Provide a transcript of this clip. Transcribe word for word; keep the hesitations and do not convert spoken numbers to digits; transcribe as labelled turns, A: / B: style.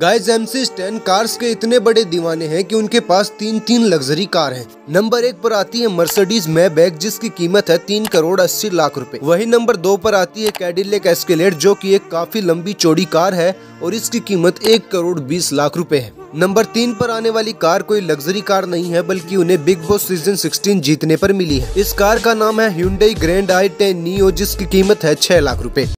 A: Guys MC stand cars के इतने बड़े दीवाने हैं कि उनके पास तीन तीन लग्जरी कार हैं। नंबर एक पर आती है मर्सिडीज मैबैक जिसकी कीमत है तीन करोड़ अस्सी लाख रुपए। वही नंबर दो पर आती है कैडिलैक एस्केलेड जो कि एक काफी लंबी चौड़ी कार है और इसकी कीमत एक करोड़ बीस लाख रुपए है। नंबर तीन पर आने वाली कार कोई लग्जरी कार नहीं है बल्कि उन्हें बिग बॉस सीजन सोलह जीतने पर मिली है। इस कार का नाम है Hyundai grand i ten Neo जिसकी कीमत है छह लाख रुपए।